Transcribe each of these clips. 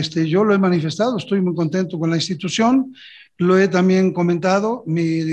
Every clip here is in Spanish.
Yo lo he manifestado, estoy muy contento con la institución, lo he también comentado,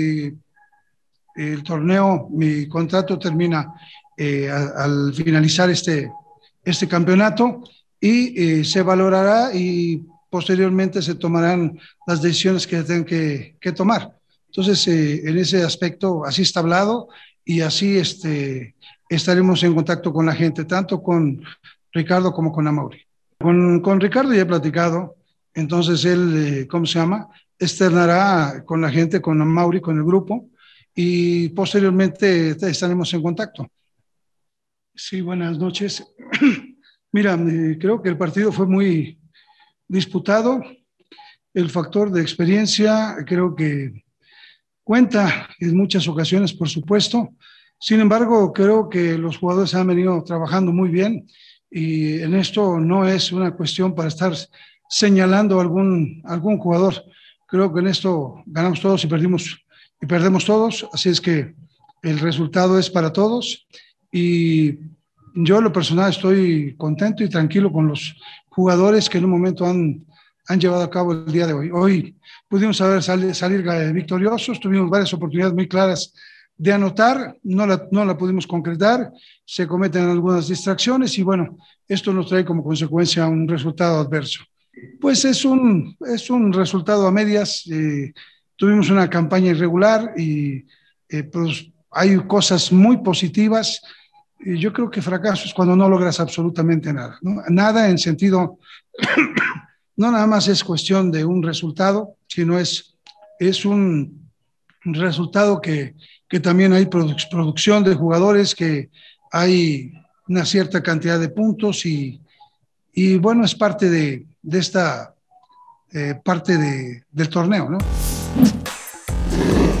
el torneo, mi contrato termina al finalizar este campeonato y se valorará y posteriormente se tomarán las decisiones que tengan que tomar. Entonces, en ese aspecto, así está hablado y así estaremos en contacto con la gente, tanto con Ricardo como con Amaury. Con Ricardo ya he platicado, entonces él, ¿cómo se llama? Externará con la gente, con Amaury, con el grupo, y posteriormente estaremos en contacto. Sí, buenas noches. Mira, creo que el partido fue muy disputado. El factor de experiencia creo que cuenta en muchas ocasiones, por supuesto. Sin embargo, creo que los jugadores han venido trabajando muy bien y en esto no es una cuestión para estar señalando a algún jugador. Creo que en esto ganamos todos y perdemos todos, así es que el resultado es para todos y yo en lo personal estoy contento y tranquilo con los jugadores que en un momento han llevado a cabo el día de hoy. Hoy pudimos salir victoriosos, tuvimos varias oportunidades muy claras de anotar, no la pudimos concretar, se cometen algunas distracciones y bueno, esto nos trae como consecuencia un resultado adverso. Pues es un resultado a medias, tuvimos una campaña irregular y pues hay cosas muy positivas. Y yo creo que fracaso es cuando no logras absolutamente nada, ¿no? Nada en sentido, no nada más es cuestión de un resultado, sino es un resultado que también hay producción de jugadores, que hay una cierta cantidad de puntos y bueno, es parte de esta parte del torneo, ¿no?